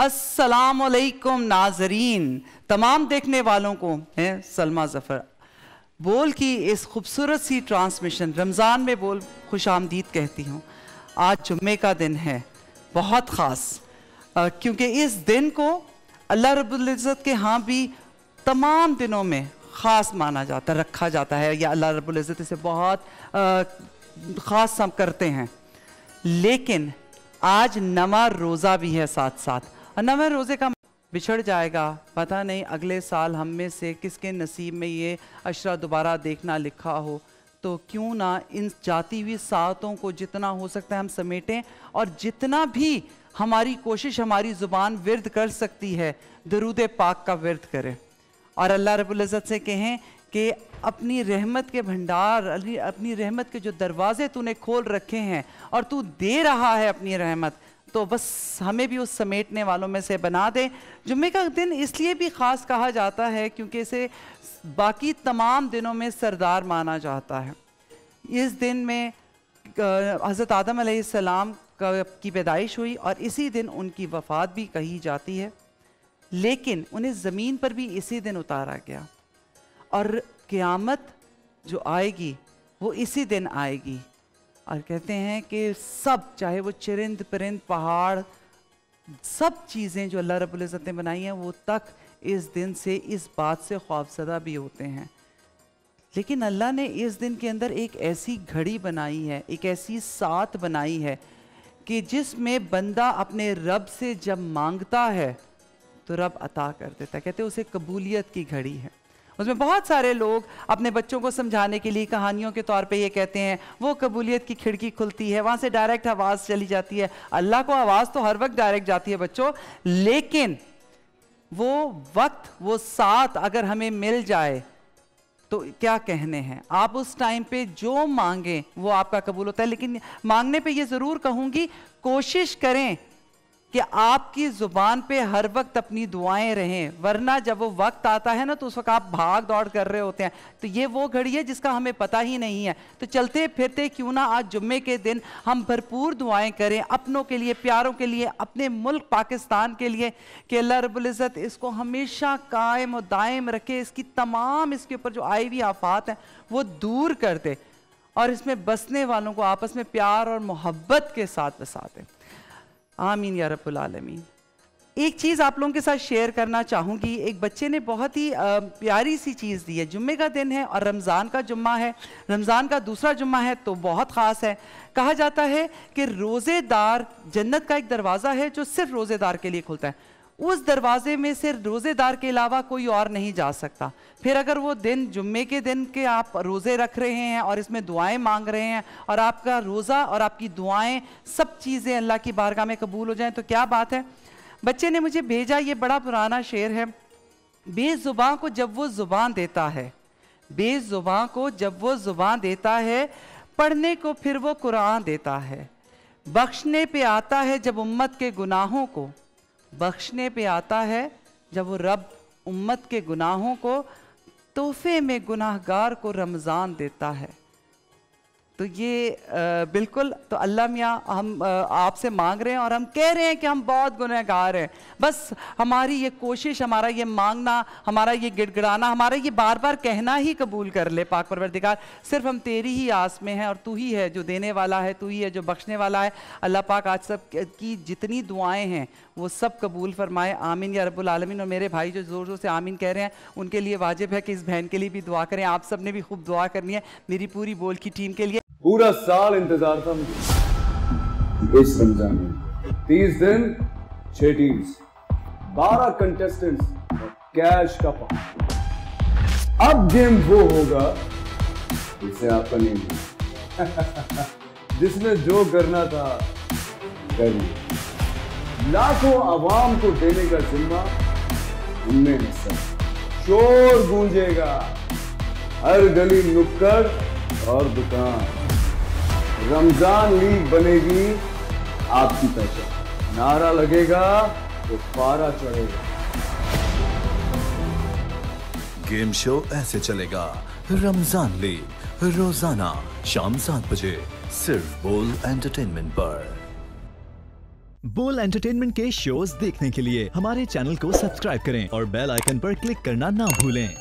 अस्सलामुअलैकुम नाजरीन, तमाम देखने वालों को है सलमा ज़फ़र बोल की इस खूबसूरत सी ट्रांसमिशन रमज़ान में बोल खुश आमदीद कहती हूँ। आज जुम्मे का दिन है, बहुत ख़ास, क्योंकि इस दिन को अल्लाह रब्बुल इज़्ज़त के यहाँ भी तमाम दिनों में ख़ास माना जाता, रखा जाता है, या अल्लाह रब्बुल इज़्ज़त इसे बहुत ख़ास हम करते हैं। लेकिन आज नवा रोज़ा भी है साथ साथ, और नवे रोज़े का बिछड़ जाएगा, पता नहीं अगले साल हम में से किसके नसीब में ये अशरा दोबारा देखना लिखा हो। तो क्यों ना इन जाती हुई सातों को जितना हो सकता है हम समेटें, और जितना भी हमारी कोशिश हमारी ज़ुबान विर्द कर सकती है दरूद पाक का विर्द करें, और अल्लाह रब्बुल इज़्ज़त से कहें कि अपनी रहमत के भंडार, अपनी रहमत के जो दरवाजे तूने खोल रखे हैं और तू दे रहा है अपनी रहमत, तो बस हमें भी उस समेटने वालों में से बना दे। जुम्मे का दिन इसलिए भी ख़ास कहा जाता है क्योंकि इसे बाकी तमाम दिनों में सरदार माना जाता है। इस दिन में हज़रत आदम अलैहिस्सलाम की पैदाइश हुई और इसी दिन उनकी वफ़ात भी कही जाती है, लेकिन उन्हें ज़मीन पर भी इसी दिन उतारा गया, और क़यामत जो आएगी वो इसी दिन आएगी। और कहते हैं कि सब, चाहे वो चरिंद परिंद पहाड़, सब चीज़ें जो अल्लाह रब्बुल इज़्ज़त ने बनाई हैं वो तक इस दिन से इस बात से खौफज़दा भी होते हैं। लेकिन अल्लाह ने इस दिन के अंदर एक ऐसी घड़ी बनाई है, एक ऐसी साथ बनाई है कि जिसमें बंदा अपने रब से जब मांगता है तो रब अता कर देता है। कहते हैं उसे कबूलियत की घड़ी है। उसमें बहुत सारे लोग अपने बच्चों को समझाने के लिए कहानियों के तौर पे ये कहते हैं वो कबूलियत की खिड़की खुलती है, वहाँ से डायरेक्ट आवाज़ चली जाती है। अल्लाह को आवाज़ तो हर वक्त डायरेक्ट जाती है बच्चों, लेकिन वो वक्त, वो साथ अगर हमें मिल जाए तो क्या कहने हैं। आप उस टाइम पे जो मांगें वो आपका कबूल होता है। लेकिन मांगने पे ये ज़रूर कहूँगी, कोशिश करें कि आपकी ज़ुबान पे हर वक्त अपनी दुआएं रहें, वरना जब वो वक्त आता है ना तो उस वक्त आप भाग दौड़ कर रहे होते हैं। तो ये वो घड़ी है जिसका हमें पता ही नहीं है। तो चलते फिरते क्यों ना आज जुम्मे के दिन हम भरपूर दुआएं करें अपनों के लिए, प्यारों के लिए, अपने मुल्क पाकिस्तान के लिए, कि अल्लाह रब्बुल इज़्ज़त इसको हमेशा कायम और दायम रखे, इसकी तमाम, इसके ऊपर जो आई हुई आफात हैं वो दूर कर दे, और इसमें बसने वालों को आपस में प्यार और मोहब्बत के साथ बसा दे। आमीन या रब्बुल आलमीन। एक चीज़ आप लोगों के साथ शेयर करना चाहूँगी। एक बच्चे ने बहुत ही प्यारी सी चीज़ दी है। जुम्मे का दिन है और रमज़ान का जुम्मा है, रमज़ान का दूसरा जुम्मा है तो बहुत ख़ास है। कहा जाता है कि रोज़ेदार, जन्नत का एक दरवाज़ा है जो सिर्फ रोज़ेदार के लिए खुलता है, उस दरवाजे में से रोज़ेदार के अलावा कोई और नहीं जा सकता। फिर अगर वो दिन जुम्मे के दिन के आप रोज़े रख रहे हैं और इसमें दुआएं मांग रहे हैं, और आपका रोज़ा और आपकी दुआएं सब चीज़ें अल्लाह की बारगाह में कबूल हो जाएं, तो क्या बात है। बच्चे ने मुझे भेजा, ये बड़ा पुराना शेर है। बेज़ुबां को जब वो ज़ुबान देता है, बेज़ुबां को जब वो ज़ुबान देता है, पढ़ने को फिर वो कुरान देता है। बख्शने पे आता है जब उम्मत के गुनाहों को, बख्शने पे आता है जब वो रब उम्मत के गुनाहों को तोहफे में गुनाहगार को रमज़ान देता है। तो ये बिल्कुल, तो अल्लाह मियाँ हम आपसे मांग रहे हैं और हम कह रहे हैं कि हम बहुत गुनहगार हैं। बस हमारी ये कोशिश, हमारा ये मांगना, हमारा ये गिड़गिड़ाना, हमारा ये बार बार कहना ही कबूल कर ले पाक परवरदिगार। सिर्फ हम तेरी ही आस में हैं, और तू ही है जो देने वाला है, तू ही है जो बख्शने वाला है। अल्लाह पाक आज सब की जितनी दुआएँ हैं वो सब कबूल फरमाए। आमीन या रब्बुल आलमीन। और मेरे भाई जो ज़ोर ज़ोर से आमीन कह रहे हैं उनके लिए वाजिब है कि इस बहन के लिए भी दुआ करें। आप सब ने भी खूब दुआ करनी है मेरी पूरी बोल की टीम के लिए। पूरा साल इंतजार था मुझे इस रमजान में। 30 दिन, 6 टीम्स, 12 कंटेस्टेंट्स और कैश का पार्ट। अब गेम वो होगा जिसे आपका नहीं है जिसने जो करना था कर लिया। लाखों आवाम को देने का जिम्मा उनमें है सब। शोर गूंजेगा हर गली, नुक्कड़ और दुकान। रमजान लीग बनेगी आपकी पहचान। नारा लगेगा तो पारा चढ़ेगा। गेम शो ऐसे चलेगा। रमजान लीग रोजाना शाम 7 बजे सिर्फ बोल एंटरटेनमेंट पर। बोल एंटरटेनमेंट के शोज देखने के लिए हमारे चैनल को सब्सक्राइब करें और बेल आइकन पर क्लिक करना ना भूलें।